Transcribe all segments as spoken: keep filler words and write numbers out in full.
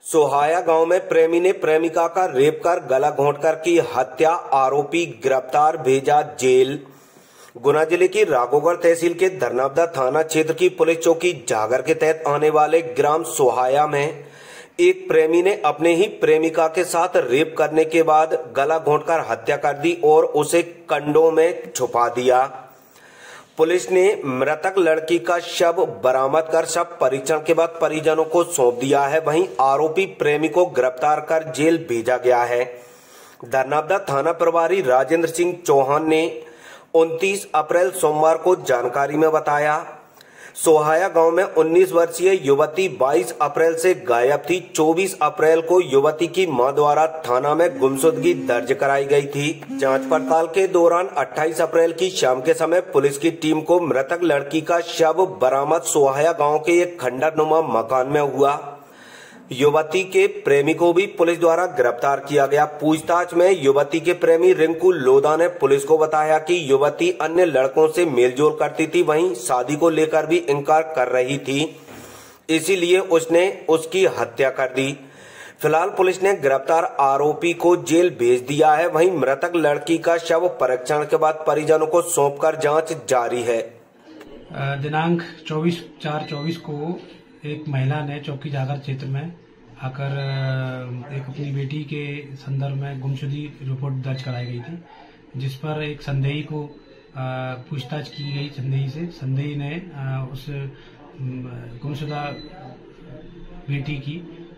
सोहाया गांव में प्रेमी ने प्रेमिका का रेप कर गला घोंटकर की हत्या, आरोपी गिरफ्तार, भेजा जेल। गुना जिले की राघोगढ़ तहसील के धरनावदा थाना क्षेत्र की पुलिस चौकी जागर के तहत आने वाले ग्राम सोहाया में एक प्रेमी ने अपने ही प्रेमिका के साथ रेप करने के बाद गला घोंटकर हत्या कर दी और उसे कंडों में छुपा दिया। पुलिस ने मृतक लड़की का शव बरामद कर शव परीक्षण के बाद परिजनों को सौंप दिया है। वहीं आरोपी प्रेमी को गिरफ्तार कर जेल भेजा गया है। धरनावदा थाना प्रभारी राजेंद्र सिंह चौहान ने उनतीस अप्रैल सोमवार को जानकारी में बताया, सोहाया गांव में उन्नीस वर्षीय युवती बाईस अप्रैल से गायब थी। चौबीस अप्रैल को युवती की मां द्वारा थाना में गुमशुदगी दर्ज कराई गई थी। जांच पड़ताल के दौरान अट्ठाईस अप्रैल की शाम के समय पुलिस की टीम को मृतक लड़की का शव बरामद सोहाया गांव के एक खंडरनुमा मकान में हुआ। युवती के प्रेमी को भी पुलिस द्वारा गिरफ्तार किया गया। पूछताछ में युवती के प्रेमी रिंकू लोधा ने पुलिस को बताया कि युवती अन्य लड़कों से मेलजोल करती थी, वहीं शादी को लेकर भी इनकार कर रही थी, इसीलिए उसने उसकी हत्या कर दी। फिलहाल पुलिस ने गिरफ्तार आरोपी को जेल भेज दिया है। वहीं मृतक लड़की का शव परीक्षण के बाद परिजनों को सौंपकर जांच जारी है। दिनांक चौबीस चार चौबीस को एक महिला ने चौकी जागर क्षेत्र में आकर एक अपनी बेटी के संदर्भ में गुमशुदगी रिपोर्ट दर्ज कराई गई थी, जिस पर एक संदेही को पूछताछ की गई। संदेही से संदेही ने उस गुमशुदा बेटी की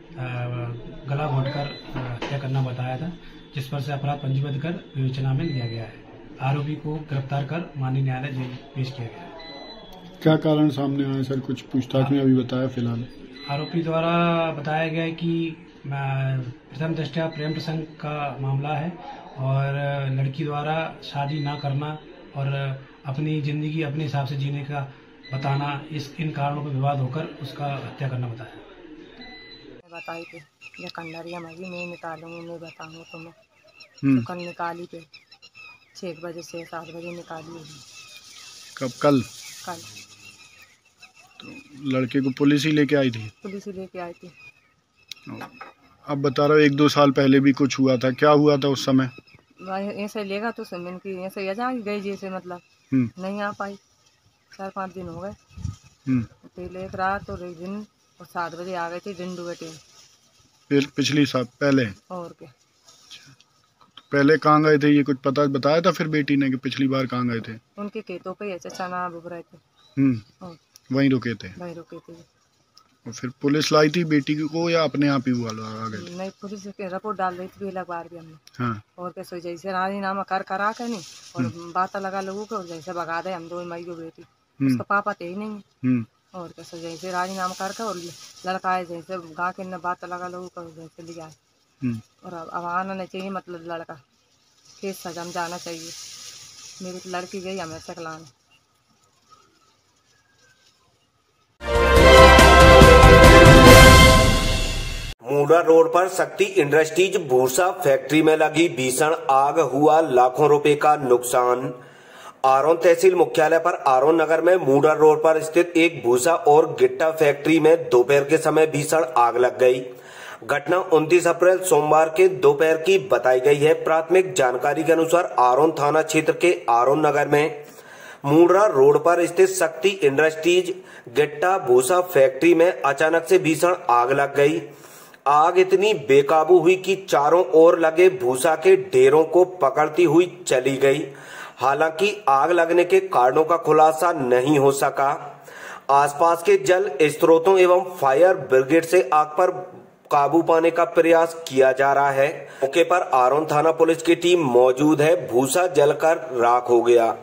गला घोंटकर हत्या करना बताया था, जिस पर से अपराध पंजीबद्ध कर विवेचना में लिया गया है। आरोपी को गिरफ्तार कर माननीय न्यायालय जेल पेश किया गया है। क्या कारण सामने आया सर? कुछ पूछताछ में अभी बताया फिलहाल आरोपी द्वारा बताया गया है कि प्रथम दृष्टया प्रेम प्रसंग का मामला है और लड़की द्वारा शादी ना करना और अपनी जिंदगी अपने हिसाब से जीने का बताना, इस इन कारणों पर विवाद होकर उसका हत्या करना बताया। बताई थे ये कंडरिया मगी मैं निकालूंगी, मैं बताऊंगी तुम्हें। तो कल निकाली थे छह बजे से सात बजे निकाली। कब? कल कल तो लड़के को पुलिस ही लेके आई थी? पुलिस ही लेके आई थी। अब बता रहा हूँ एक दो साल पहले भी कुछ हुआ था, क्या हुआ था उस समय? ऐसे लेगा तो समय की ऐसे यजा गई जैसे मतलब नहीं आ पाई। चार पाँच दिन हो गए। पहले एक रात और एक दिन और सात बजे आ गए थे दिन डूबे टाइम। फिर पिछली साल पहले और क्या? तो पहले कहाँ गए थे ये कुछ पता बताया था फिर बेटी ने कि पिछली बार कहाँ गए थे? उनके खेतों पे चचा ना डूब रहे थे, हम्म वहीं रुके थे? वहीं रुके थे। और फिर पुलिस लाई थी बेटी को या अपने आप ही हुआ आ गए? नहीं, पुलिस रिपोर्ट डाल रही थी पहला बार भी हमने। हाँ। और कैसे जैसे राजीनामा कर करा के नहीं और बात लगा लोगों को और जैसे भगा दे हम दो मई को बेटी, उसका पापा थे ही नहीं। और कैसे जैसे राजीनामा करके और लड़का है जैसे गाँव के बात लगा लोगों को जैसे लिया है। और अब आना नहीं चाहिए, मतलब लड़का केस सजा में जाना चाहिए। मेरी लड़की गई हमें सकलान। मूडा रोड पर शक्ति इंडस्ट्रीज भूसा फैक्ट्री में लगी भीषण आग, हुआ लाखों रुपए का नुकसान। आरोन तहसील मुख्यालय पर आरोन नगर में मूडा रोड पर स्थित एक भूसा और गिट्टा फैक्ट्री में दोपहर के समय भीषण आग लग गई। घटना उनतीस अप्रैल सोमवार के दोपहर की बताई गई है। प्राथमिक जानकारी के अनुसार आरोन थाना क्षेत्र के आरोन नगर में मूडा रोड पर स्थित शक्ति इंडस्ट्रीज गिट्टा भूसा फैक्ट्री में अचानक से भीषण आग लग गई। आग इतनी बेकाबू हुई कि चारों ओर लगे भूसा के ढेरों को पकड़ती हुई चली गई। हालांकि आग लगने के कारणों का खुलासा नहीं हो सका। आसपास के जल स्रोतों एवं फायर ब्रिगेड से आग पर काबू पाने का प्रयास किया जा रहा है। मौके पर आरोन थाना पुलिस की टीम मौजूद है। भूसा जलकर राख हो गया।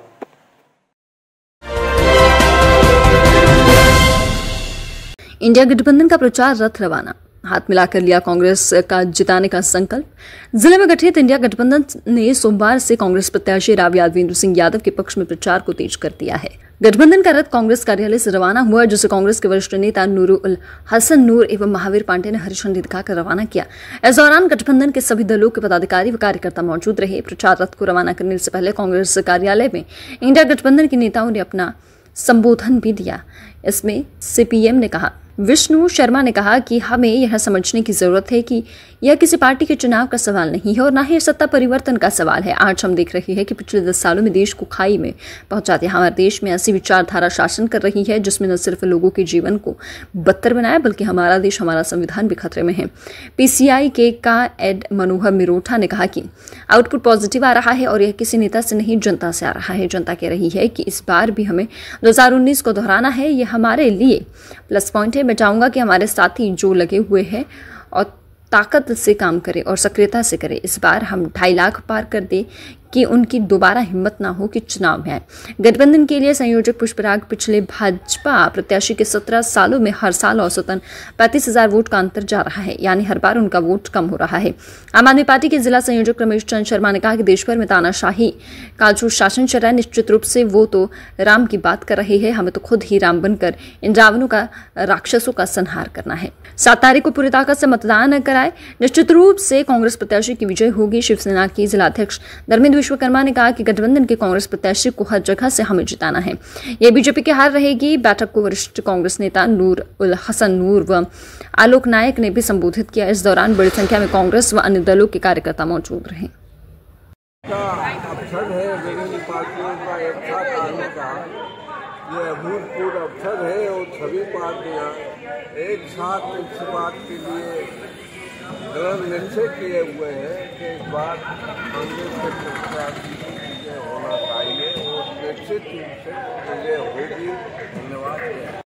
इंडिया गठबंधन का प्रचार रथ रवाना, हाथ मिलाकर लिया कांग्रेस का जिताने का संकल्प। जिले में गठित इंडिया गठबंधन ने सोमवार से कांग्रेस प्रत्याशी राव यादवेंद्र सिंह यादव के पक्ष में प्रचार को तेज कर दिया है। गठबंधन का रथ कांग्रेस कार्यालय से रवाना हुआ, जिसे कांग्रेस के वरिष्ठ नेता नूरुल हसन नूर एवं महावीर पांडे ने हरी झंडी दिखाकर रवाना किया। इस दौरान गठबंधन के सभी दलों के पदाधिकारी व कार्यकर्ता मौजूद रहे। प्रचार रथ को रवाना करने से पहले कांग्रेस कार्यालय में इंडिया गठबंधन के नेताओं ने अपना संबोधन भी दिया। इसमें सीपीएम ने कहा विष्णु शर्मा ने कहा कि हमें यह समझने की जरूरत है कि यह किसी पार्टी के चुनाव का सवाल नहीं है और न ही सत्ता परिवर्तन का सवाल है। आज हम देख रहे हैं कि पिछले दस सालों में देश को खाई में पहुंचा दिया। हमारे देश में ऐसी विचारधारा शासन कर रही है जिसमें न सिर्फ लोगों के जीवन को बदतर बनाया बल्कि हमारा देश, हमारा संविधान भी खतरे में है। पीसीआई के का एड मनोहर मिरोठा ने कहा कि आउटपुट पॉजिटिव आ रहा है और यह किसी नेता से नहीं जनता से आ रहा है। जनता कह रही है कि इस बार भी हमें दो हज़ार उन्नीस को दोहराना है। यह हमारे लिए प्लस पॉइंट है। मैं चाहूंगा कि हमारे साथी जो लगे हुए हैं और ताकत से काम करें और सक्रियता से करें। इस बार हम ढाई लाख पार कर दे कि उनकी दोबारा हिम्मत ना हो कि चुनाव में आए। गठबंधन के लिए संयोजक पुष्पराग पिछले भाजपा प्रत्याशी के सत्रह सालों में हर साल औसतन पैंतीस हजार वोट का अंतर जा रहा है, यानी हर बार उनका वोट कम हो रहा है। आम आदमी पार्टी के जिला संयोजक रमेश चंद्र शर्मा ने कहा कि देश भर में तानाशाही का जो शासन चल रहा है, निश्चित रूप से वो तो राम की बात कर रहे हैं। हमें तो खुद ही राम बनकर इन रावणों का, राक्षसों का संहार करना है। सात तारीख को पूरी ताकत से मतदान कराए। निश्चित रूप से कांग्रेस प्रत्याशी की विजय होगी। शिवसेना की जिलाध्यक्ष धर्मेंद्र विश्वकर्मा ने कहा कि गठबंधन के कांग्रेस प्रत्याशी को हर जगह से हमें जिताना है। यह बीजेपी की हार रहेगी। बैठक को वरिष्ठ कांग्रेस नेता नूर उल हसन नूर व आलोक नायक ने भी संबोधित किया। इस दौरान बड़ी संख्या में कांग्रेस व अन्य दलों के कार्यकर्ता मौजूद रहे। अवसर है विभिन्न पार्टियों का एक साथ आने का, ये अभूतपूर्व अवसर है और सभी पार्टियां एक साथ इस बात के लिए दृढ़ निश्चय किए हुए हैं कि इस बार कांग्रेस के प्रत्याशी की विजय होना चाहिए और निश्चित रूप से विजय होगी। धन्यवाद।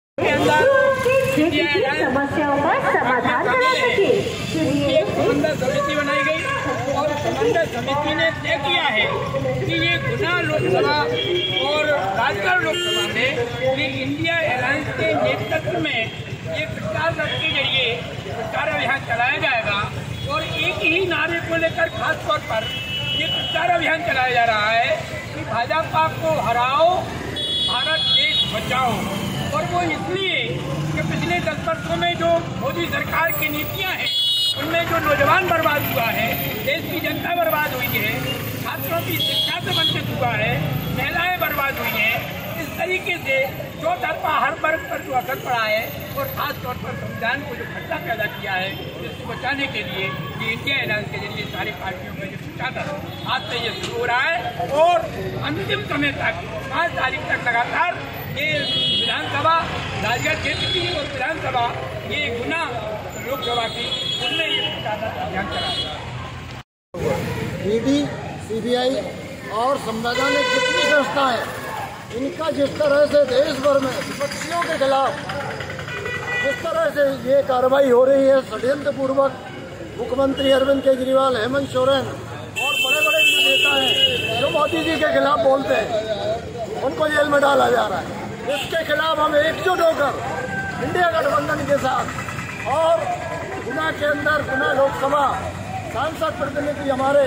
समस्याओं का समाधान करा सके समन्वय समिति बनाई गई और समन्वय समिति ने तय किया है कि ये गुना लोकसभा और राजगढ़ लोकसभा में ये इंडिया अलायंस के नेतृत्व में ये प्रचार रथ के जरिए प्रचार अभियान चलाया जाएगा और एक ही नारे को लेकर खास तौर पर ये प्रचार अभियान चलाया जा रहा है कि भाजपा को हराओ, भारत देश बचाओ। और वो इसलिए कि पिछले दस वर्षों में जो मोदी सरकार की नीतियां हैं उनमें जो नौजवान बर्बाद हुआ है, देश की जनता बर्बाद हुई है, छात्रों की शिक्षा से वंचित हुआ है, महिलाएं बर्बाद हुई हैं। इस तरीके से जो तरफा हर वर्ग पर जो असर पड़ा है और खास तौर पर संविधान को जो खतरा पैदा किया है, इसको बचाने के लिए ये इंडिया अलायंस के जरिए सारी पार्टियों का जो प्रचार आज से ये शुरू हो रहा है और अंतिम समय तक पाँच तारीख तक लगातार ये विधानसभा राजगढ़ क्षेत्र की और विधानसभा ये गुना लोकसभा की उनमें ये प्रचार अभियान चला। ईडी, सीबीआई और संवैधानिक जितनी संस्था है, इनका जिस तरह से देश भर में विपक्षियों के खिलाफ जिस तरह से ये कार्रवाई हो रही है षड्यंत्र पूर्वक, मुख्यमंत्री अरविंद केजरीवाल, हेमंत सोरेन और बड़े बड़े जो नेता हैं जो मोदी जी के खिलाफ बोलते हैं, उनको जेल में डाला जा रहा है। इसके खिलाफ हम एकजुट होकर इंडिया गठबंधन के साथ और गुना के अंदर गुना लोकसभा सांसद प्रतिनिधि हमारे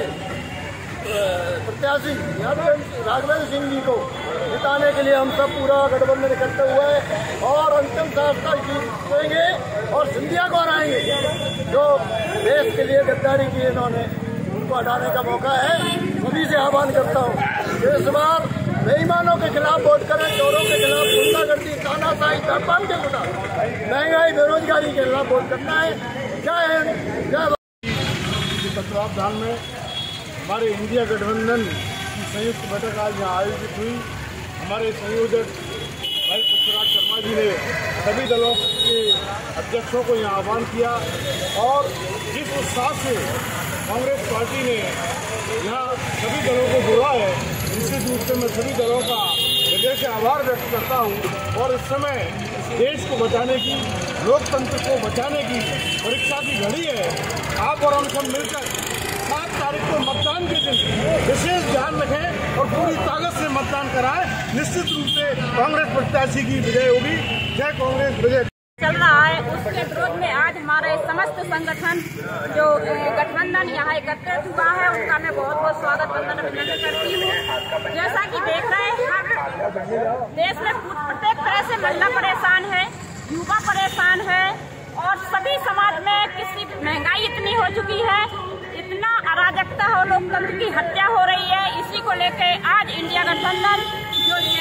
प्रत्याशी राघवेंद्र सिंह जी को जिताने के लिए हम सब पूरा गठबंधन इकट्ठे हुए और अंतिम फैसला देंगे और सिंधिया को हराएंगे। जो देश के लिए गद्दारी की इन्होंने, उनको हटाने का मौका है। सभी से आह्वान करता हूँ इस बार बेईमानों के खिलाफ वोट करें, चोरों के खिलाफ, गुंडागर्दी, तानाशाही, व्यापार के खिलाफ, महंगाई, बेरोजगारी के खिलाफ वोट करना है। जय हिंद, जय तत्वावधान में हमारे इंडिया गठबंधन की संयुक्त बैठक आज यहाँ आयोजित हुई। हमारे संयोजक भाई पुष्पराग शर्मा जी ने सभी दलों के अध्यक्षों को यहाँ आह्वान किया और जिस उत्साह से कांग्रेस पार्टी ने यहाँ सभी दलों को जोड़ा है, निश्चित रूप से मैं सभी दलों का हृदय से आभार व्यक्त करता हूँ। और इस समय देश को बचाने की, लोकतंत्र को बचाने की परीक्षा की घड़ी है। आप और हम सब मिलकर सात तारीख को मतदान के दिन विशेष ध्यान रखें और पूरी ताकत से मतदान कराएं। निश्चित रूप से कांग्रेस प्रत्याशी की विजय होगी। जय कांग्रेस, विजय। चल रहा है उसके विरोध में आज हमारे समस्त संगठन जो गठबंधन यहाँ एकत्रित हुआ है उनका मैं बहुत बहुत स्वागत वंदन अभिनंदन करती हूँ। जैसा कि देख रहे हैं हर देश में प्रत्येक तरह से महिला परेशान है, युवा परेशान है और सभी समाज में किसी महंगाई इतनी हो चुकी है, इतना अराजकता हो, लोकतंत्र की हत्या हो रही है। इसी को लेकर आज इंडिया गठबंधन जो एक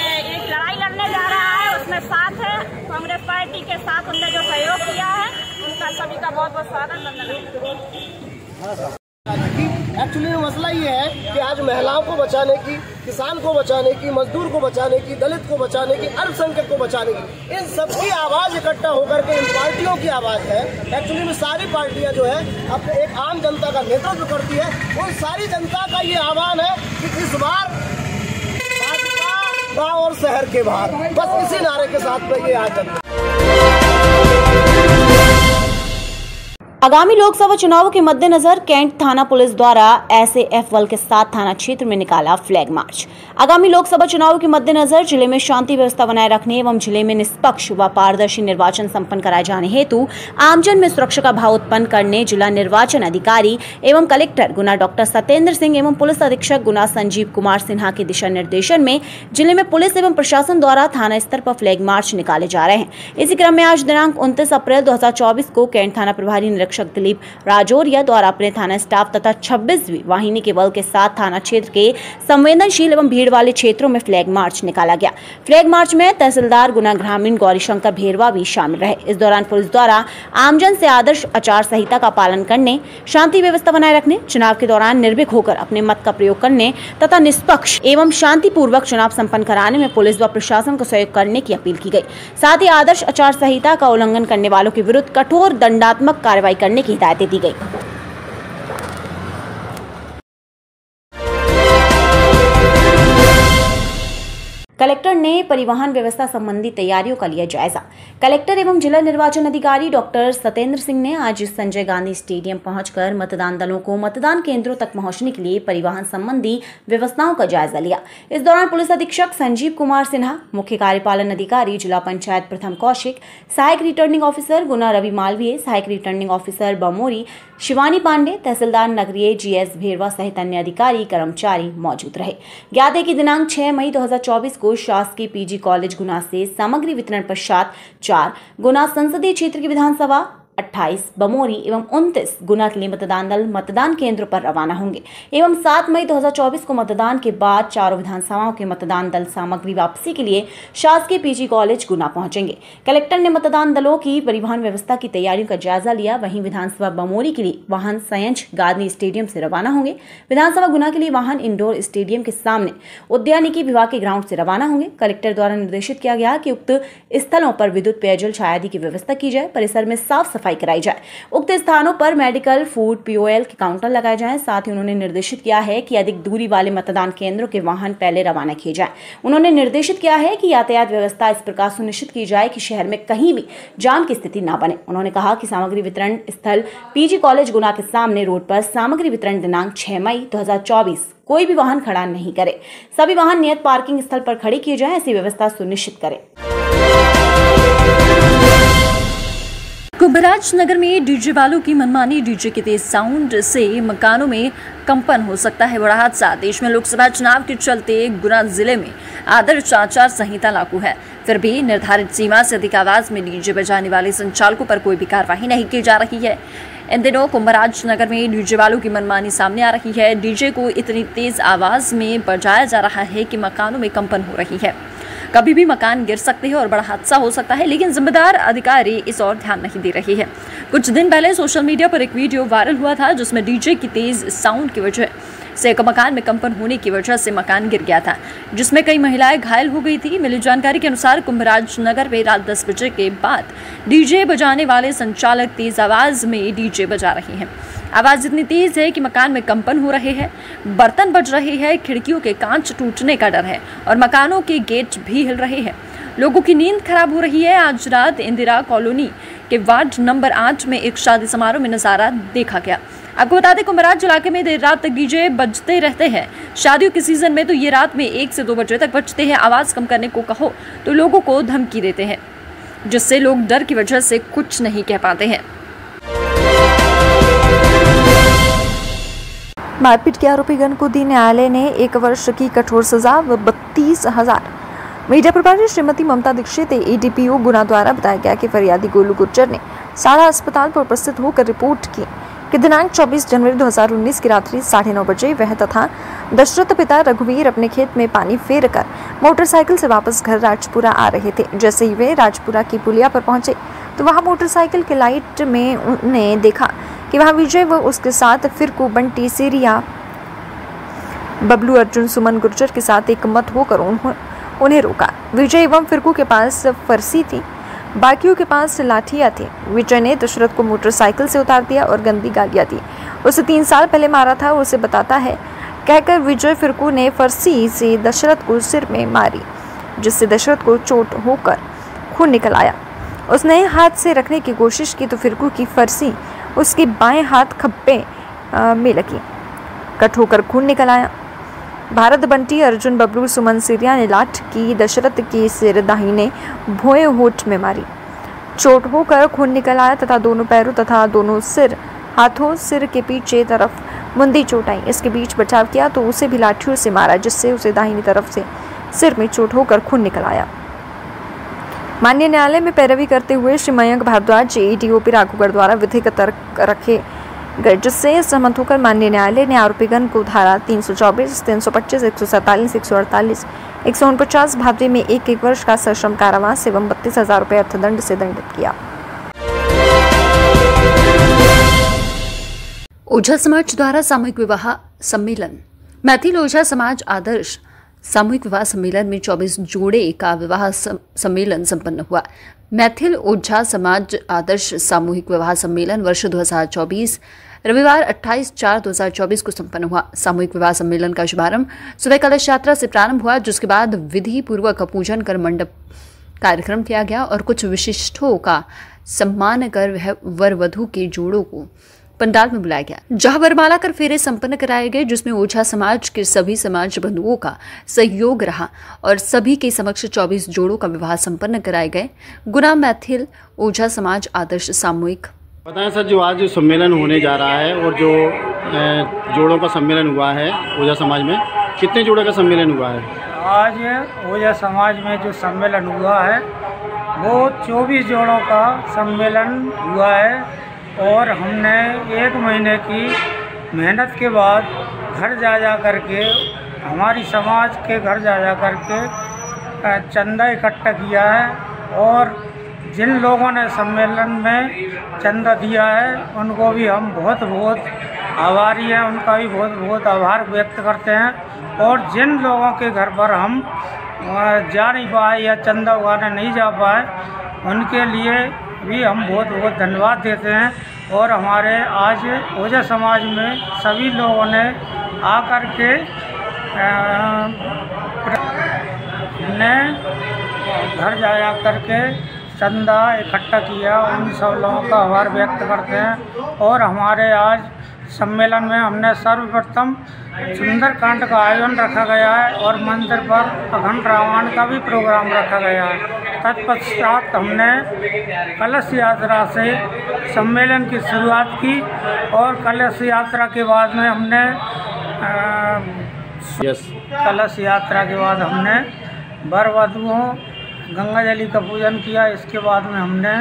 लड़ाई लड़ने जा रहा है उसमें साथ है कांग्रेस पार्टी के साथ उनने जो सहयोग किया है उनका सभी का बहुत बहुत स्वागत। एक्चुअली मसला ये है कि आज महिलाओं को बचाने की, किसान को बचाने की, मजदूर को बचाने की, दलित को बचाने की, अल्पसंख्यक को बचाने की, इन सबकी आवाज इकट्ठा होकर के इन पार्टियों की आवाज है। एक्चुअली में सारी पार्टियां जो है अपने एक आम जनता का नेतृत्व करती है। उन सारी जनता का ये आह्वान है कि इस बार भाजपा गाँव और शहर के बाहर, बस इसी नारे के साथ में ये आज चलता है। आगामी लोकसभा चुनावों के मद्देनजर कैंट थाना पुलिस द्वारा एस ए एफ बल के साथ थाना क्षेत्र में निकाला फ्लैग मार्च। आगामी लोकसभा चुनावों के मद्देनजर जिले में शांति व्यवस्था बनाए रखने एवं जिले में निष्पक्ष व पारदर्शी निर्वाचन संपन्न कराए जाने हेतु आमजन में सुरक्षा का भाव उत्पन्न करने जिला निर्वाचन अधिकारी एवं कलेक्टर गुना डॉक्टर सत्येंद्र सिंह एवं पुलिस अधीक्षक गुना संजीव कुमार सिन्हा के दिशा निर्देशन में जिले में पुलिस एवं प्रशासन द्वारा थाना स्तर पर फ्लैग मार्च निकाले जा रहे हैं। इसी क्रम में आज दिनांक उनतीस अप्रैल दो हजार चौबीस को कैंट थाना प्रभारी निरीक्षक दिलीप राजौरिया द्वारा अपने थाना स्टाफ तथा छब्बीसवीं वाहिनी के बल के साथ थाना क्षेत्र के संवेदनशील एवं भीड़ वाले क्षेत्रों में फ्लैग मार्च निकाला गया। फ्लैग मार्च में तहसीलदार गुना ग्रामीण गौरीशंकर भेरवा भी शामिल रहे। इस दौरान पुलिस द्वारा आमजन से आदर्श आचार संहिता का पालन करने, शांति व्यवस्था बनाए रखने, चुनाव के दौरान निर्भीक होकर अपने मत का प्रयोग करने तथा निष्पक्ष एवं शांतिपूर्वक चुनाव संपन्न कराने में पुलिस व प्रशासन को सहयोग करने की अपील की गई। साथ ही आदर्श आचार संहिता का उल्लंघन करने वालों के विरुद्ध कठोर दंडात्मक कार्रवाई करने की हिदायतें दी गई। कलेक्टर ने परिवहन व्यवस्था संबंधी तैयारियों का लिया जायजा। कलेक्टर एवं जिला निर्वाचन अधिकारी डॉक्टर सत्येंद्र सिंह ने आज संजय गांधी स्टेडियम पहुंचकर मतदान दलों को मतदान केंद्रों तक पहुंचने के लिए परिवहन संबंधी व्यवस्थाओं का जायजा लिया। इस दौरान पुलिस अधीक्षक संजीव कुमार सिन्हा, मुख्य कार्यपालन अधिकारी जिला पंचायत प्रथम कौशिक, सहायक रिटर्निंग ऑफिसर गुना रवि मालवीय, सहायक रिटर्निंग ऑफिसर बमोरी शिवानी पांडे, तहसीलदार नगरीय जी एस भेरवा सहित अन्य अधिकारी कर्मचारी मौजूद रहे। ज्ञात है कि दिनांक छह मई दो हजार चौबीस को शासकीय पीजी कॉलेज गुना से सामग्री वितरण पश्चात चार गुना संसदीय क्षेत्र की विधानसभा, अट्ठाईस बमोरी एवं उनतीस गुना के लिए मतदान दल मतदान केंद्रों पर रवाना होंगे एवं सात मई दो हजार चौबीस को मतदान के बाद चारों विधानसभाओं के मतदान दल सामग्री वापसी के लिए शासकीय पीजी कॉलेज गुना पहुंचेंगे। कलेक्टर ने मतदान दलों की परिवहन व्यवस्था की तैयारियों का जायजा लिया। वहीं विधानसभा बमोरी के लिए वाहन संयंत्र गांधी स्टेडियम से रवाना होंगे। विधानसभा गुना के लिए वाहन इंडोर स्टेडियम के सामने उद्यानिकी विभाग के ग्राउंड से रवाना होंगे। कलेक्टर द्वारा निर्देशित किया गया कि उक्त स्थलों पर विद्युत, पेयजल, छाया आदि की व्यवस्था की जाए। परिसर में साफ सफाई कराई जाए। उक्त स्थानों पर मेडिकल, फूड, पीओएल के काउंटर लगाए जाएं। साथ ही उन्होंने निर्देशित किया है कि अधिक दूरी वाले मतदान केंद्रों के वाहन पहले रवाना किए जाएं। उन्होंने निर्देशित किया है कि यातायात व्यवस्था इस प्रकार सुनिश्चित की जाए कि शहर में कहीं भी जाम की स्थिति न बने। उन्होंने कहा कि सामग्री वितरण स्थल पीजी कॉलेज गुना के सामने रोड पर सामग्री वितरण दिनांक छह मई दो हजार चौबीस कोई भी वाहन खड़ा नहीं करे। सभी वाहन नियत पार्किंग स्थल पर खड़े किए जाएं। ऐसी व्यवस्था सुनिश्चित करें। कुंभराज नगर में डीजे वालों की मनमानी, डीजे के तेज साउंड से मकानों में कंपन हो सकता है बड़ा हादसा। देश में लोकसभा चुनाव के चलते गुना जिले में आदर्श आचार संहिता लागू है, फिर भी निर्धारित सीमा से अधिक आवाज में डीजे बजाने वाले संचालकों पर कोई भी कार्रवाई नहीं की जा रही है। इन दिनों कुंभराज नगर में डीजे वालों की मनमानी सामने आ रही है। डीजे को इतनी तेज आवाज में बजाया जा रहा है कि मकानों में कंपन हो रही है। कभी भी मकान गिर सकते हैं और बड़ा हादसा हो सकता है, लेकिन जिम्मेदार अधिकारी इस ओर ध्यान नहीं दे रही है। कुछ दिन पहले सोशल मीडिया पर एक वीडियो वायरल हुआ था जिसमें डीजे की तेज साउंड की वजह से एक मकान में कंपन होने की वजह से मकान गिर गया था, जिसमें कई महिलाएं घायल हो गई थी। मिली जानकारी के अनुसार कुंभराज नगर में रात दस बजे के बाद डीजे बजाने वाले संचालक तेज आवाज में डीजे बजा रहे हैं। आवाज इतनी तेज है कि मकान में कंपन हो रहे हैं, बर्तन बज रहे हैं, खिड़कियों के कांच टूटने का डर है और मकानों के गेट भी हिल रहे हैं। लोगों की नींद खराब हो रही है। आज रात इंदिरा कॉलोनी के वार्ड नंबर आठ में एक शादी समारोह में नजारा देखा गया। आपको बता दें, कुंभराज इलाके में देर रात तक डीजे बजते रहते हैं। शादियों के सीजन में तो ये रात में एक से दो बजे तक बजते हैं। आवाज कम करने को कहो तो लोगों को धमकी देते हैं, जिससे लोग डर की वजह से कुछ नहीं कह पाते हैं। मारपीट के आरोपी गण को दी न्यायालय ने एक वर्ष की कठोर सजा व बत्तीस हजार। मीडिया प्रभारी श्रीमती ममता दीक्षित एडीपीओ गुना द्वारा बताया गया कि फरियादी गोलू गुर्जर ने सारा अस्पताल पर उपस्थित होकर रिपोर्ट की कि दिनांक चौबीस जनवरी दो हज़ार उन्नीस की रात्रि साढ़े नौ बजे वह तथा दशरथ पिता रघुवीर अपने खेत में पानी फेर कर मोटरसाइकिल से वापस घर राजपुरा आ रहे थे। जैसे ही वे राजपुरा की पुलिया पर पहुंचे तो वहां मोटरसाइकिल के लाइट में उन्होंने देखा कि वहां विजय व उसके साथ फिरकू, बंटी, सीरिया, बबलू, अर्जुन, सुमन, गुर्जर के साथ एक मत होकर उन्हें रोका। विजय एवं फिरकू के पास फरसी थी, बाकियों के पास लाठियां थी। विजय ने दशरथ को मोटरसाइकिल से उतार दिया और गंदी गालियां दी। उसे तीन साल पहले मारा था, उसे बताता है, कहकर विजय फिरकू ने फरसी से दशरथ को सिर में मारी, जिससे दशरथ को चोट होकर खून निकल आया। उसने हाथ से रखने की कोशिश की तो फिरकू की फरसी उसके बाएं हाथ खब्बे में लगी, कट होकर खून निकल आया। भारत, बंटी, अर्जुन, बबलू, सुमन, सीरिया ने लाठ की दशरथ के सिर दाहिने भोए होठ में मारी, चोट होकर खून निकल आया तथा दोनों पैरों तथा दोनों सिर, हाथों, सिर के पीछे तरफ मुंदी चोट आई। इसके बीच बचाव किया तो उसे भी लाठियों से मारा, जिससे उसे दाहिनी तरफ से सिर में चोट होकर खून निकल आया। माननीय न्यायालय में पैरवी करते हुए श्री मयंक भारद्वाज, एडीओपी राघोगढ़ द्वारा विधिक तर्क रखे गए, जिससे सहमत होकर माननीय न्यायालय ने आरोपीगण को धारा तीन सौ चौबीस, तीन सौ पच्चीस, एक सौ सैंतालीस, एक सौ अड़तालीस, एक सौ उनपचास भादे में एक एक वर्ष का सश्रम कारावास एवं बत्तीस हजार रुपये अर्थदंड से दंडित किया। ओझा समाज द्वारा सामूहिक विवाह सम्मेलन। मैथिल ओझा समाज आदर्श सामूहिक विवाह सम्मेलन में चौबीस जोड़े का विवाह सम्मेलन संपन्न हुआ। मैथिल ओझा समाज आदर्श सामूहिक विवाह सम्मेलन वर्ष दो हज़ार चौबीस रविवार अट्ठाईस चार दो हज़ार चौबीस को संपन्न हुआ। सामूहिक विवाह सम्मेलन का शुभारंभ सुबह कलश यात्रा से प्रारंभ हुआ, जिसके बाद विधि पूर्वक पूजन कर मंडप कार्यक्रम किया गया और कुछ विशिष्टों का सम्मान कर वर वधू के जोड़ों को पंडाल में बुलाया गया, जहां वरमाला कर फेरे संपन्न कराए गए, जिसमें ओझा समाज के सभी समाज बंधुओं का सहयोग रहा और सभी के समक्ष चौबीस जोड़ों का विवाह संपन्न कराए गए। गुना मैथिल ओझा समाज आदर्श सामूहिक। बताएं सर, जो आज जो सम्मेलन होने जा रहा है और जो जोड़ों का सम्मेलन हुआ है ओझा समाज में, कितने जोड़ों का सम्मेलन हुआ है? आज ओझा समाज में जो सम्मेलन हुआ है वो चौबीस जोड़ों का सम्मेलन हुआ है और हमने एक महीने की मेहनत के बाद घर जा जा करके, हमारी समाज के घर जा जा करके चंदा इकट्ठा किया है और जिन लोगों ने सम्मेलन में चंदा दिया है उनको भी हम बहुत बहुत आभारी हैं, उनका भी बहुत बहुत आभार व्यक्त करते हैं। और जिन लोगों के घर पर हम जा नहीं पाए या चंदा उगाने नहीं जा पाए, उनके लिए भी हम बहुत बहुत धन्यवाद देते हैं। और हमारे आज ओझा समाज में सभी लोगों ने आकर के ने घर जा जा करके चंदा इकट्ठा किया, उन सब लोगों का आभार व्यक्त करते हैं। और हमारे आज सम्मेलन में हमने सर्वप्रथम सुंदरकांड का आयोजन रखा गया है और मंदिर पर अखंड रामायण का भी प्रोग्राम रखा गया है। तत्पश्चात हमने कलश यात्रा से सम्मेलन की शुरुआत की और कलश यात्रा के बाद में हमने आ, yes. कलश यात्रा के बाद हमने वर वधुओं गंगा जली का पूजन किया। इसके बाद में हमने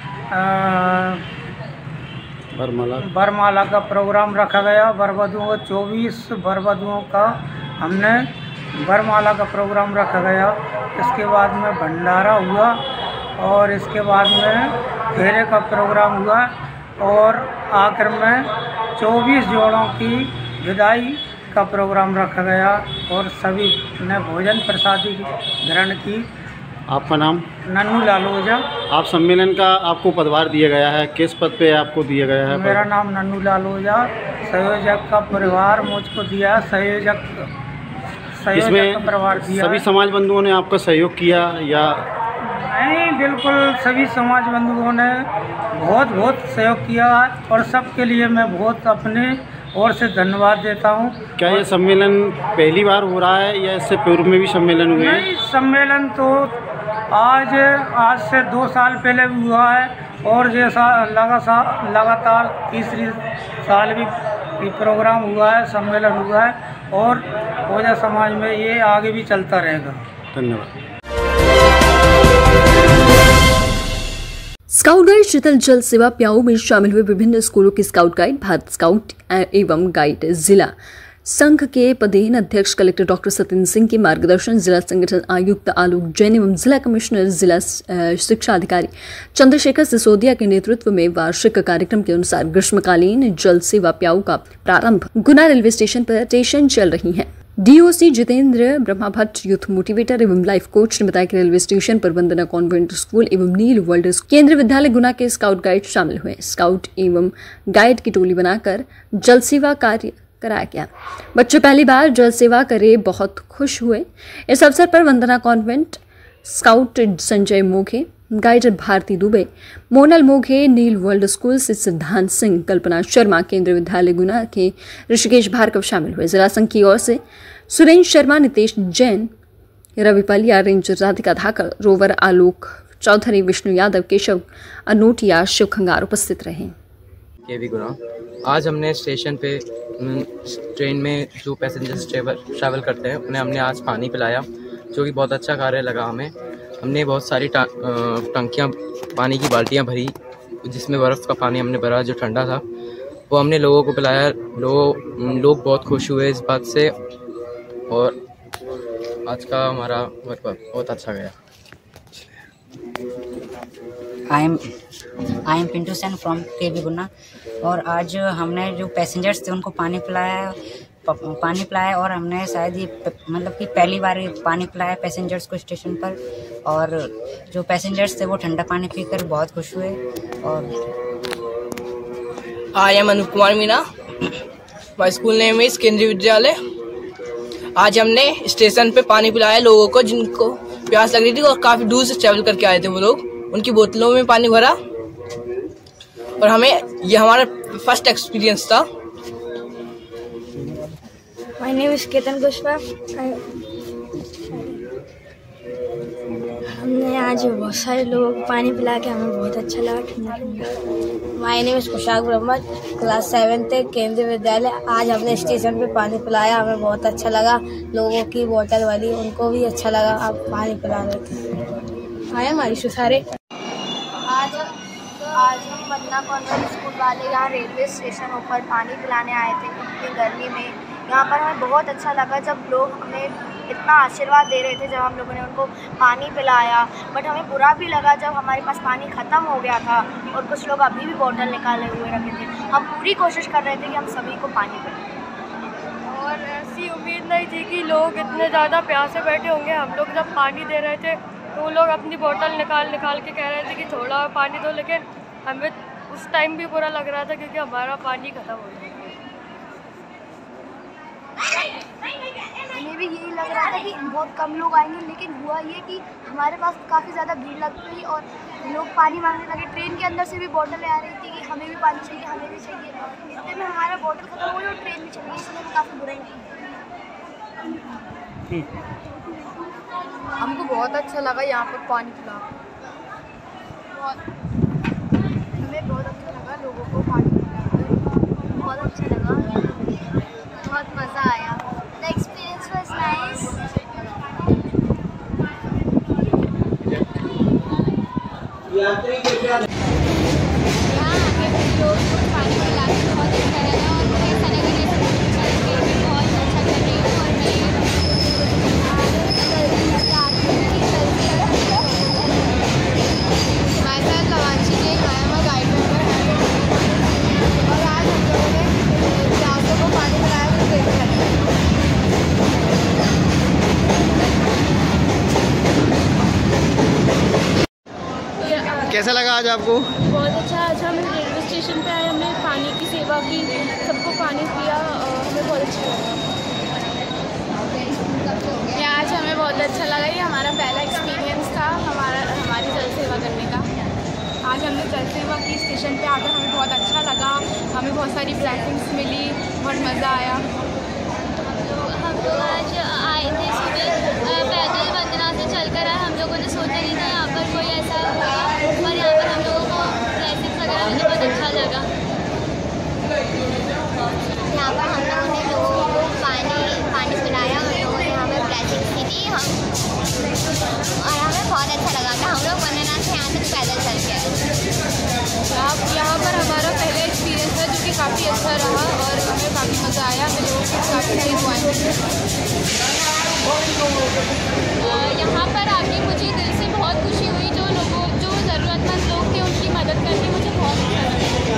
बरमाला बरमाला का प्रोग्राम रखा गया। वर वधुओं चौबीस वर वधुओं का हमने बरमाला का प्रोग्राम रखा गया। इसके बाद में भंडारा हुआ और इसके बाद में फेरे का प्रोग्राम हुआ और आखिर में चौबीस जोड़ों की विदाई का प्रोग्राम रखा गया और सभी ने भोजन प्रसादी ग्रहण की। आपका नाम? नन्नू लाल ओझा। आप सम्मेलन का आपको पदभार दिया गया है, किस पद पे आपको दिया गया है? मेरा नाम नन्नू लाल ओझा। संयोजक का परिवार मुझको दिया, संयोजक संयोजक का परिवार दिया। सभी समाज बंधुओं ने आपका सहयोग किया या नहीं? बिल्कुल सभी समाज बंधुओं ने बहुत बहुत सहयोग किया और सबके लिए मैं बहुत अपने ओर से धन्यवाद देता हूँ। क्या ये सम्मेलन पहली बार हो रहा है या इससे पूर्व में भी सम्मेलन हुए? नहीं, सम्मेलन तो आज आज से दो साल पहले भी हुआ है और जैसा लगातार लगातार तीसरी साल भी प्रोग्राम हुआ है, सम्मेलन हुआ है और ओझा समाज में ये आगे भी चलता रहेगा। धन्यवाद। स्काउट गाइड शीतल जल सेवा प्याऊ में शामिल हुए विभिन्न स्कूलों के स्काउट गाइड। भारत स्काउट एवं गाइड जिला संघ के पदेन अध्यक्ष कलेक्टर डॉक्टर सतेंद्र सिंह के मार्गदर्शन, जिला संगठन आयुक्त आलोक जैन एवं जिला कमिश्नर जिला शिक्षा अधिकारी चंद्रशेखर सिसोदिया के नेतृत्व में वार्षिक कार्यक्रम के अनुसार ग्रीष्मकालीन जल सेवा प्याऊ का प्रारंभ गुना रेलवे स्टेशन पर स्टेशन चल रही है। DOC Jitendra Brahma Bhatt, youth motivator एवं लाइफ कोच ने बताया कि रेलवे स्टेशन पर वंदना कॉन्वेंट स्कूल एवं नील वर्ल्ड केंद्रीय विद्यालय गुना के स्काउट गाइड शामिल हुए। स्काउट एवं गाइड की टोली बनाकर जल सेवा कार्य कराया गया। बच्चे पहली बार जल सेवा करे बहुत खुश हुए। इस अवसर पर Vandana convent scout Sanjay Moghe, guide Bharti Dubey, Monal Moghe, Neel world school से सिद्धांत सिंह, कल्पना शर्मा, केंद्रीय विद्यालय गुना के ऋषिकेश भार्गव शामिल हुए। जिला संघ की ओर से सुरेंद्र शर्मा, नितेश जैन, रवि पलिया, रेंजर राधिका धाकर, रोवर आलोक चौधरी, विष्णु यादव, केशव अनोटिया, शिव खंगार उपस्थित रहे। के भी गुना आज हमने स्टेशन पे ट्रेन में जो पैसेंजर्स ट्रेवल ट्रैवल करते हैं उन्हें हमने आज पानी पिलाया, जो कि बहुत अच्छा कार्य लगा हमें। हमने बहुत सारी टंकियां पानी की बाल्टियां भरी, जिसमें बर्फ़ का पानी हमने भरा जो ठंडा था, वो हमने लोगों को पिलाया। लोग लोग बहुत खुश हुए इस बात से और आज का हमारा वर्क बहुत अच्छा गया। I am I am Pintu Sen from K B Guna और आज हमने जो पैसेंजर्स थे उनको पानी पिलाया पानी पिलाया और हमने शायद ये मतलब कि पहली बार पानी पिलाया पैसेंजर्स को स्टेशन पर, और जो पैसेंजर्स थे वो ठंडा पानी पीकर बहुत खुश हुए। और I am Anup Kumar Meena, my school name is Kendriya Vidyalaya. आज हमने स्टेशन पे पानी पिलाया लोगों को जिनको प्यास लग रही थी और काफी दूर से ट्रैवल करके आए थे वो लोग। उनकी बोतलों में पानी भरा और हमें ये हमारा फर्स्ट एक्सपीरियंस था। My name is Ketan Kushwaha. हमने आज बहुत सारे लोगों को पानी पिला के हमें बहुत अच्छा लगा, ठंडा ठंडा। My name is Kushak Brahma, class seventh Kendriya Vidyalaya. आज हमने स्टेशन पे पानी पिलाया, हमें बहुत अच्छा लगा। लोगों की बोतल वाली उनको भी अच्छा लगा, आप पानी पिला रहे थे। आया हमारी सुसारे आज आज हम वंदना कॉन्वेंट स्कूल वाले यहाँ रेलवे स्टेशन ऊपर पानी पिलाने आए थे इतनी गर्मी में। यहाँ पर हमें बहुत अच्छा लगा जब लोग हमें इतना आशीर्वाद दे रहे थे, जब हम लोगों ने उनको पानी पिलाया। बट हमें बुरा भी लगा जब हमारे पास पानी ख़त्म हो गया था और कुछ लोग अभी भी बोतल निकाले हुए रखे थे। हम पूरी कोशिश कर रहे थे कि हम सभी को पानी पिलाएं और ऐसी उम्मीद नहीं थी कि लोग इतने ज़्यादा प्यासे बैठे होंगे। हम लोग जब पानी दे रहे थे तो वो लोग अपनी बोतल निकाल निकाल के कह रहे थे कि थोड़ा और पानी दो, लेकिन हमें उस टाइम भी बुरा लग रहा था क्योंकि हमारा पानी ख़त्म हो गया। हमें भी यही लग रहा था कि बहुत कम लोग आएंगे, लेकिन हुआ ये कि हमारे पास काफ़ी ज़्यादा भीड़ लग गई और लोग पानी मांगने लगे। ट्रेन के अंदर से भी बोतलें आ रही थी कि हमें भी पानी चाहिए, हमें भी चाहिए। इतने में हमारा बोतल खत्म हो गई और ट्रेन भी चली गई, इसमें काफ़ी बुराई नहीं। हमको बहुत अच्छा लगा यहाँ पर पानी पिला, हमें बहुत अच्छा लगा लोगों को पानी पिला, बहुत अच्छा लगा, बहुत मज़ा आया। The experience was nice. यात्री के क्या यहाँ आके लोग पानी पिला के बहुत अच्छा लगा और मुझे ऐसा लगा जैसे बहुत अच्छा कर रही हूँ। और मैं हमारे साथ लवांशी जी हैं, मैं गाइड मेंबर और आज हम लोगों ने प्यासों को पानी पिलाया तो देख सकते हैं। कैसा लगा आज आपको? बहुत अच्छा। आज हम रेलवे स्टेशन पे आए, हमने पानी की सेवा की, सबको पानी पिया, हमें बहुत अच्छा लगा। ये आज हमें बहुत अच्छा लगा, ये हमारा पहला एक्सपीरियंस था हमारा हमारी जल सेवा करने का। आज हमने जल सेवा की स्टेशन पे आकर हमें बहुत अच्छा लगा, हमें बहुत सारी ब्लेसिंग्स मिली, बहुत मज़ा आया। हम लोग आज आए थे सुबह पैदल वंदना से चलकर आए। हम लोगों ने सोचा नहीं था यहाँ पर कोई ऐसा होगा और यहाँ पर हम लोगों को ब्लेसिंग्स वगैरह मुझे बहुत अच्छा लगा। यहाँ पर हम लोगों ने लोगों को पानी पानी पिलाया, उन लोगों ने हमें ब्लेसिंग्स दी हम और हमें बहुत अच्छा लगा था। हम लोग वंदना से यहाँ तक पैदल चल के आए। काफ़ी सही पॉइंट। यहाँ पर आके मुझे दिल से बहुत खुशी हुई। जो लोगों जो ज़रूरतमंद लोग थे उनकी मदद करके मुझे बहुत अच्छा लगा।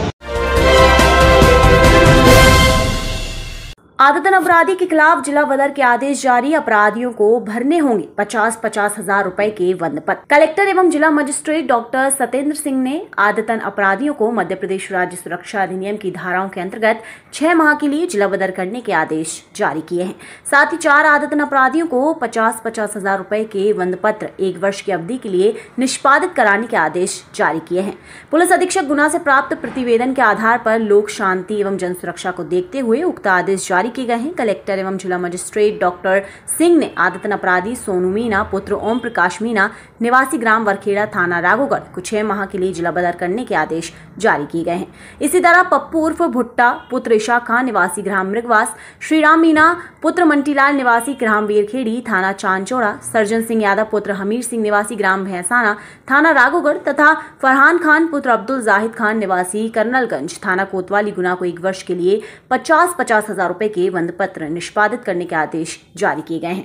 आदतन अपराधी के खिलाफ जिला बदर के आदेश जारी। अपराधियों को भरने होंगे पचास पचास हजार रुपए के वंद पत्र। कलेक्टर एवं जिला मजिस्ट्रेट डॉक्टर सतेंद्र सिंह ने आदतन अपराधियों को मध्य प्रदेश राज्य सुरक्षा अधिनियम की धाराओं के अंतर्गत छह माह के लिए जिला बदर करने के आदेश जारी किए हैं। साथ ही चार आदतन अपराधियों को पचास पचास हजार रुपए के वंद पत्र एक वर्ष की अवधि के लिए निष्पादित कराने के आदेश जारी किए हैं। पुलिस अधीक्षक गुना से प्राप्त प्रतिवेदन के आधार पर लोक शांति एवं जन सुरक्षा को देखते हुए उक्त आदेश जारी किए गए हैं। कलेक्टर एवं जिला मजिस्ट्रेट डॉक्टर सिंह ने आदतन अपराधी सोनू मीना पुत्र ओम प्रकाश मीना निवासी ग्राम वरखेड़ा थाना राघोगढ़ को छह माह के लिए जिला बदर करने के आदेश जारी किए गए हैं। इसी तरह पप्पू उर्फ भुट्टा पुत्र ईशा खान निवासी ग्राम मृगवास, श्रीराम मीना पुत्र मंटीलाल निवासी ग्राम वीरखेड़ी थाना चांचौड़ा, सर्जन सिंह यादव पुत्र हमीर सिंह निवासी ग्राम भैंसाना थाना राघोगढ़ तथा फरहान खान पुत्र अब्दुल जाहिद खान निवासी करनलगंज थाना कोतवाली गुना को एक वर्ष के लिए पचास पचास हजार रुपए के वंद पत्र निष्पादित करने के आदेश जारी किए गए हैं।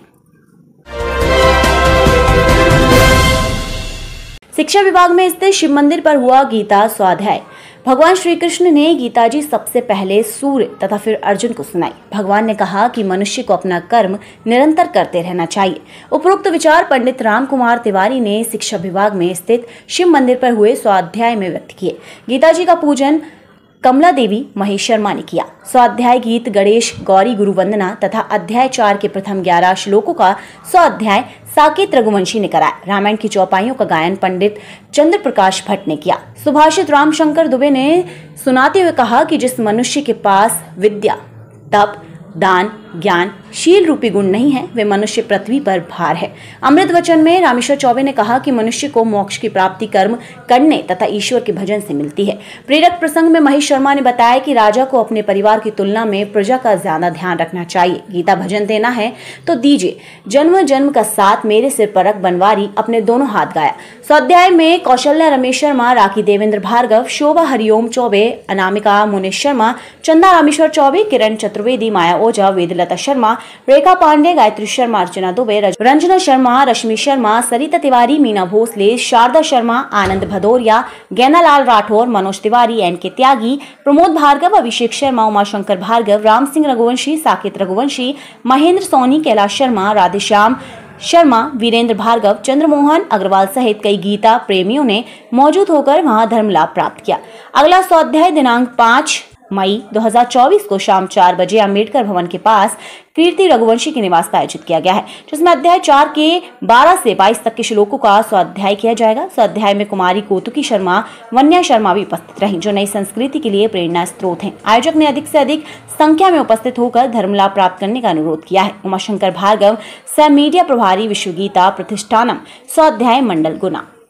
शिक्षा विभाग में स्थित शिव मंदिर पर हुआ गीता स्वाध्याय। भगवान श्री कृष्ण ने गीता जी सबसे पहले सूर्य तथा फिर अर्जुन को सुनाई। भगवान ने कहा कि मनुष्य को अपना कर्म निरंतर करते रहना चाहिए। उपरोक्त विचार पंडित राम कुमार तिवारी ने शिक्षा विभाग में स्थित शिव मंदिर पर हुए स्वाध्याय में व्यक्त किए। गीता जी का पूजन कमला देवी महेश शर्मा ने किया। स्वाध्याय गीत गणेश गौरी गुरु वंदना तथा अध्याय चार के प्रथम ग्यारह श्लोकों का स्वाध्याय साकेत रघुवंशी ने कराया। रामायण की चौपाइयों का गायन पंडित चंद्र प्रकाश भट्ट ने किया। सुभाषित रामशंकर दुबे ने सुनाते हुए कहा कि जिस मनुष्य के पास विद्या, तप, दान, ज्ञान, शील रूपी गुण नहीं है, वे मनुष्य पृथ्वी पर भार है। अमृत वचन में रामेश्वर चौबे ने कहा कि मनुष्य को मोक्ष की प्राप्ति कर्म करने तथा ईश्वर के भजन से मिलती है। प्रेरक प्रसंग में महेश शर्मा ने बताया कि राजा को अपने परिवार की तुलना में प्रजा का ज्यादा ध्यान रखना चाहिए। गीता भजन देना है तो दीजिए, जन्म जन्म का साथ मेरे सिर पर रख बनवारी अपने दोनों हाथ गाया। स्वाध्याय में कौशल्या रमेश शर्मा, राखी देवेंद्र भार्गव, शोभा हरिओम चौबे, अनामिका मुनेश शर्मा, चंदा रामेश्वर चौबे, किरण चतुर्वेदी, माया ओझा, वेदलता शर्मा, रेखा पांडे, गायत्री शर्मा, अर्चना दुबे, रंजना शर्मा, रश्मि शर्मा, सरिता तिवारी, मीना भोसले, शारदा शर्मा, आनंद भदौरिया, गैनालाल राठौर, मनोज तिवारी, एन के त्यागी, प्रमोद भार्गव, अभिषेक शर्मा, उमाशंकर भार्गव, राम सिंह रघुवंशी, साकेत रघुवंशी, महेंद्र सोनी, कैलाश शर्मा, राधेश्याम शर्मा, वीरेंद्र भार्गव, चंद्रमोहन अग्रवाल सहित कई गीता प्रेमियों ने मौजूद होकर वहां धर्म लाभ प्राप्त किया। अगला स्वाध्याय दिनांक पाँच मई दो हज़ार चौबीस को शाम चार बजे अम्बेडकर भवन के पास कीर्ति रघुवंशी के निवास पर आयोजित किया गया है, जिसमें अध्याय चार के बारह से बाईस तक के श्लोकों का स्वाध्याय किया जाएगा। स्वाध्याय में कुमारी कोतुकी शर्मा, वन्या शर्मा भी उपस्थित रहीं, जो नई संस्कृति के लिए प्रेरणा स्रोत हैं। आयोजक ने अधिक से अधिक संख्या में उपस्थित होकर धर्म लाभ प्राप्त करने का अनुरोध किया है। उमाशंकर भार्गव, सह मीडिया प्रभारी, विश्व गीता प्रतिष्ठानम, स्वाध्याय मंडल गुना।